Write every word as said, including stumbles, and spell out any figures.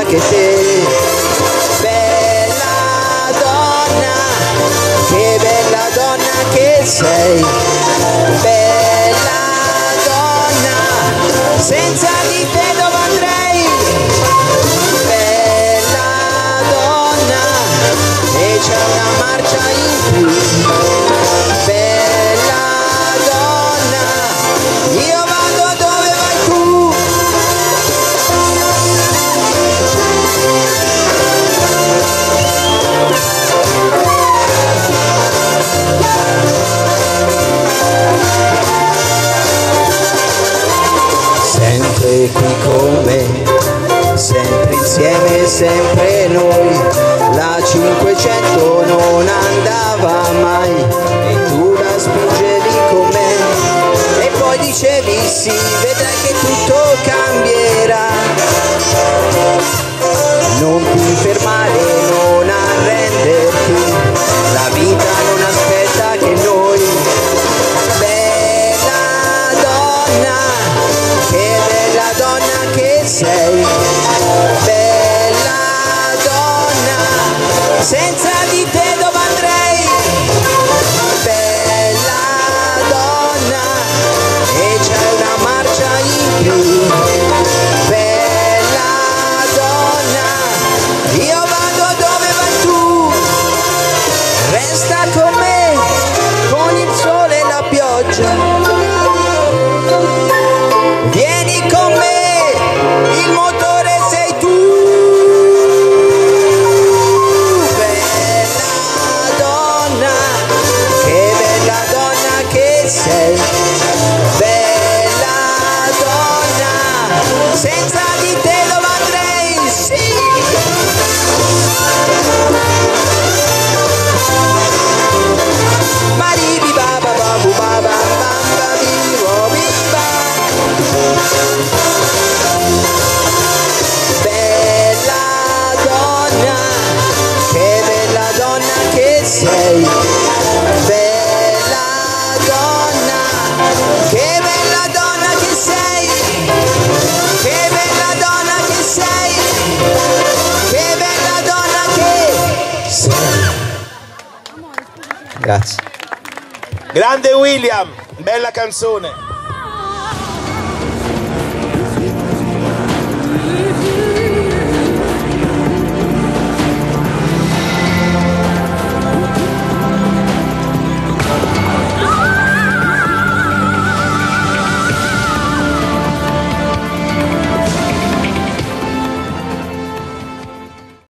che te. Bella donna, che bella donna che sei. Bella donna, senza di te dove andrei. Bella donna, e c'è una marcia in più. Bella donna, io vado dove vai tu. Sempre qui con me, sempre insieme, sempre noi. La cinquecento non andava mai e tu la spingevi con me e poi dicevi sì, vedrai che tutto cambierà. Non ti fermare, non arrenderti, la vita non aspetta che noi. Bella donna, che bella donna che sei. Bella donna, senza di te dove andrei. Bella donna, e c'è una marcia in più. Bella donna, io vado dove vai tu. Resta con me, con il sole e la pioggia. Vieni con me, il motore sei tu. Bella donna, che bella donna che sei. Bella donna, senza di te dove andrei, sì. Maribi baba babu baba bamba bibo biba. Bella donna, che bella donna che sei. Bella donna, che bella donna che sei. Che bella donna che sei. Che bella donna che sei. Grazie. Grande William, bella canzone.